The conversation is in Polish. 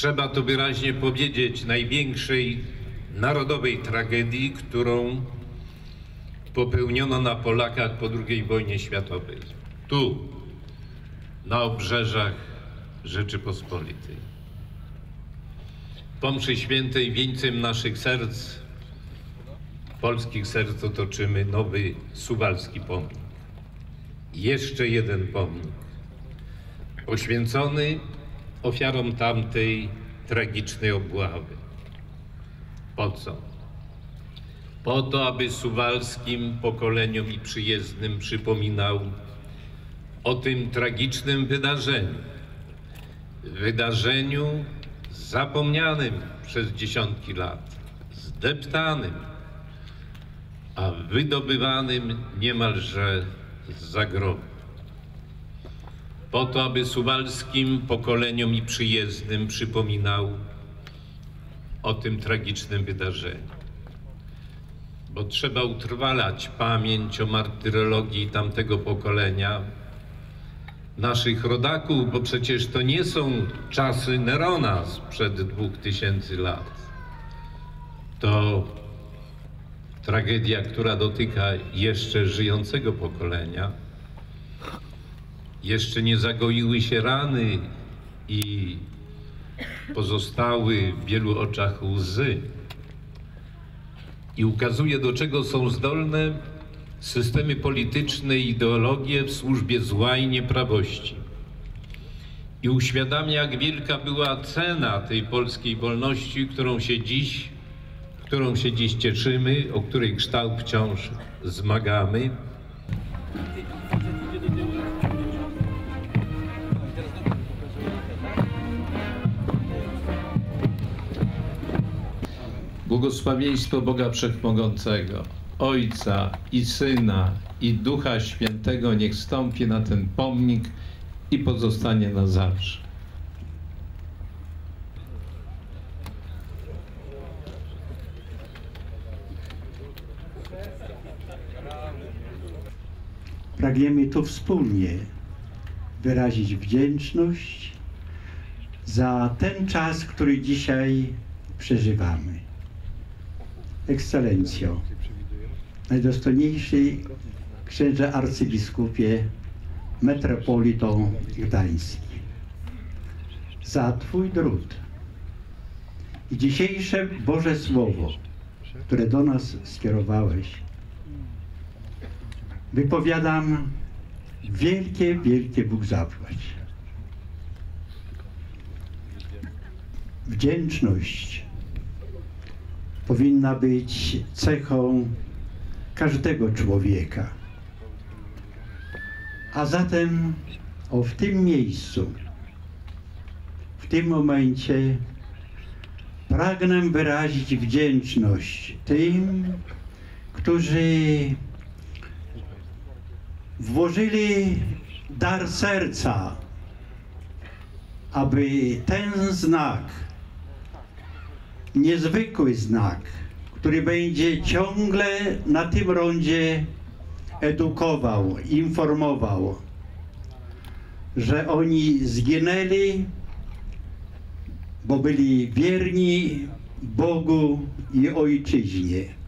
trzeba to wyraźnie powiedzieć, największej narodowej tragedii, którą popełniono na Polakach po II wojnie światowej. Tu, na obrzeżach Rzeczypospolitej. Po mszy świętej wieńcem naszych serc, polskich serc, otoczymy nowy suwalski pomnik. Jeszcze jeden pomnik poświęcony ofiarom tamtej tragicznej obławy. Po co? Po to, aby suwalskim pokoleniom i przyjezdnym przypominał o tym tragicznym wydarzeniu zapomnianym przez dziesiątki lat, zdeptanym, a wydobywanym niemalże zza grobu. Po to, aby suwalskim pokoleniom i przyjezdnym przypominał o tym tragicznym wydarzeniu. Bo trzeba utrwalać pamięć o martyrologii tamtego pokolenia, naszych rodaków, bo przecież to nie są czasy Nerona sprzed 2000 lat. To tragedia, która dotyka jeszcze żyjącego pokolenia. Jeszcze nie zagoiły się rany i pozostały w wielu oczach łzy. I ukazuje, do czego są zdolne systemy polityczne i ideologie w służbie zła i nieprawości. I uświadamia, jak wielka była cena tej polskiej wolności, którą się dziś cieszymy, o której kształt wciąż zmagamy. Błogosławieństwo Boga Wszechmogącego, Ojca i Syna i Ducha Świętego niech stąpi na ten pomnik i pozostanie na zawsze. Pragniemy tu wspólnie wyrazić wdzięczność za ten czas, który dzisiaj przeżywamy. Ekscelencjo, najdostojniejszy księże arcybiskupie, metropolito gdański, za Twój drud i dzisiejsze Boże Słowo, które do nas skierowałeś, wypowiadam wielkie, wielkie Bóg zapłać. Wdzięczność powinna być cechą każdego człowieka. A zatem w tym miejscu, w tym momencie pragnę wyrazić wdzięczność tym, którzy włożyli dar serca, aby ten znak, niezwykły znak, który będzie ciągle na tym rondzie edukował, informował, że oni zginęli, bo byli wierni Bogu i Ojczyźnie.